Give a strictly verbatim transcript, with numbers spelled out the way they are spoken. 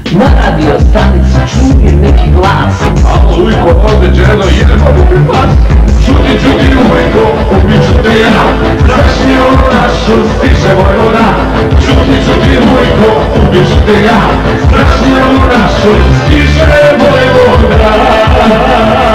Na radio stanici čuje neki glas. Alo, ujko, ovdje dženo, idemo u pas. Čuti, čuti, ujko, ubiću te ja. Prašni ono našu, stiže Vojvoda. Čuti, čuti, ujko, ubiću te ja. Prašni ono našu, stiže Vojvoda.